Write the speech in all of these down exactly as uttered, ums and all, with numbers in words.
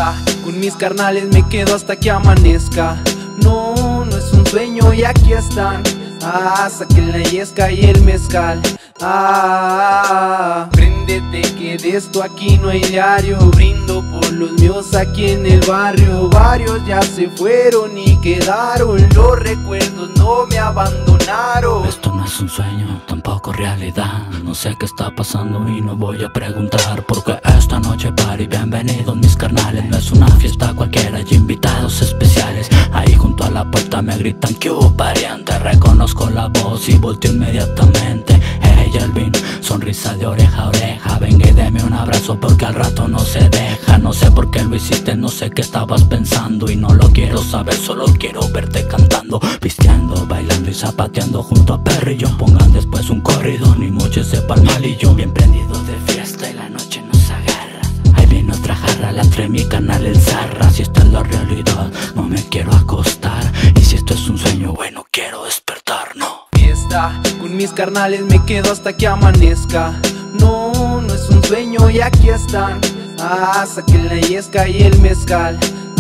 Fiesta con mis carnales, me quedo hasta que amanezca. No, no es un sueño y aquí están. Ah, saquen la yesca y el mezcal. Ah, préndete que de esto aquí no hay diario. Brindo por los míos aquí en el barrio. Varios ya se fueron y quedaron. Los recuerdos no me abandonaron. Esto no es un sueño, tampoco realidad. No sé qué está pasando y no voy a preguntar, porque esta noche party, bienvenidos mis carnales. No es una fiesta cualquiera, hay invitados especiales. Ahí junto a la puerta me gritan que hubo pariente. Reconozco la voz y volteo inmediatamente. Hey Alvin, sonrisa de oreja a oreja. Venga y deme un abrazo porque al rato no se deja. No sé por qué lo hiciste, no sé qué estabas pensando. Y no lo quiero saber, solo quiero verte cantando, pisteando, bailando y zapateando junto a Perrillo. Pongan después un corrido, ni mucho sepa el malillo. Bien prendido de fiesta y la noche nos agarra. Ahí viene otra jarra, la trae mi canal el Zarra. Si esta es la realidad, no me quiero acostar. Y si esto es un sueño, bueno, quiero despertar, no. Fiesta con mis carnales, me quedo hasta que amanezca. No, no es un sueño y aquí están. Ah, saquen la yesca y el mezcal.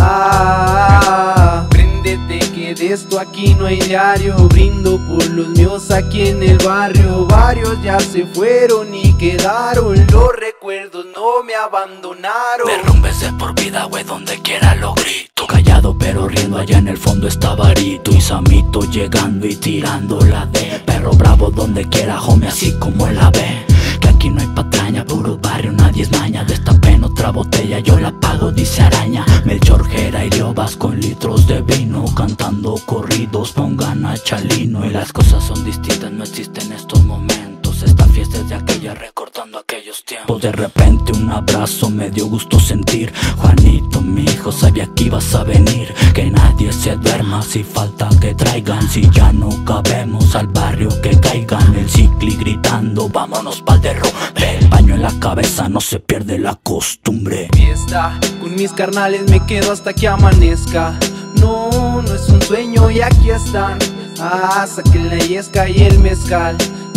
Ah, préndete que de esto aquí no hay diario. Brindo por los míos aquí en el barrio. Varios ya se fueron y quedaron. Los recuerdos no me abandonaron. Derrumbes de por vida, güey, donde quiera lo grito. Callado pero riendo, allá en el fondo está Varito y Samito llegando y tirando la de perro bravo donde quiera, homie, así como él la ve. Que aquí no hay patraña, puro barrio, nadie es maña. Destapen otra botella, yo la pago, dice Araña. Melchor, Jera y Liobas con litros de vino, cantando corridos, pongan a Chalino. Y las cosas son distintas, no existen estos momentos. Esta fiesta es de aquella, recordando aquellos tiempos. De repente un abrazo me dio gusto sentir. Juanito, mi hijo, sabía que ibas a venir. Que nadie se duerma, si falta que traigan. Si ya no cabemos al barrio que caigan. El cicli gritando, vámonos pa'l derrumbe. El paño en la cabeza, no se pierde la costumbre. Fiesta con mis carnales, me quedo hasta que amanezca. No, no es un sueño y aquí están. Ah, saquen la yesca y el mezcal.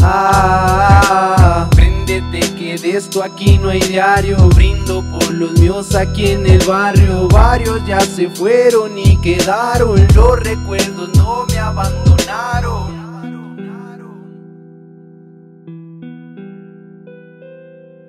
Ah, préndete que de esto aquí no hay diario. Brindo por los míos aquí en el barrio. Varios ya se fueron y quedaron. Los recuerdos no me abandonaron.